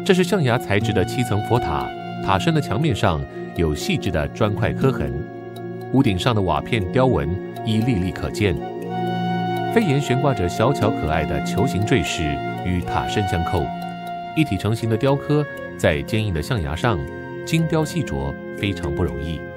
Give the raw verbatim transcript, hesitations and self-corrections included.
这是象牙材质的七层佛塔，塔身的墙面上有细致的砖块刻痕，屋顶上的瓦片雕纹已历历可见。飞檐悬挂着小巧可爱的球形坠饰，与塔身相扣，一体成型的雕刻在坚硬的象牙上精雕细琢，非常不容易。